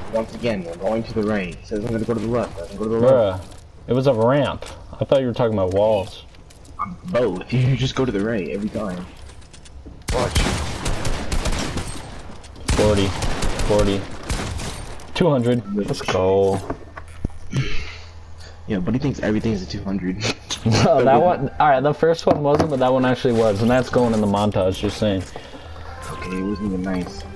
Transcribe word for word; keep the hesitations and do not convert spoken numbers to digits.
once again, we're going to the right. It says I'm gonna go to the left. I'm gonna go to the left. Bruh, it was a ramp. I thought you were talking about walls. Um, both. You just go to the right every time. Watch. forty. forty. two hundred. Let's go. Yeah, but he thinks everything's a two hundred. No, that one. Alright, the first one wasn't, but that one actually was. And that's going in the montage, just saying. Okay, it wasn't even nice.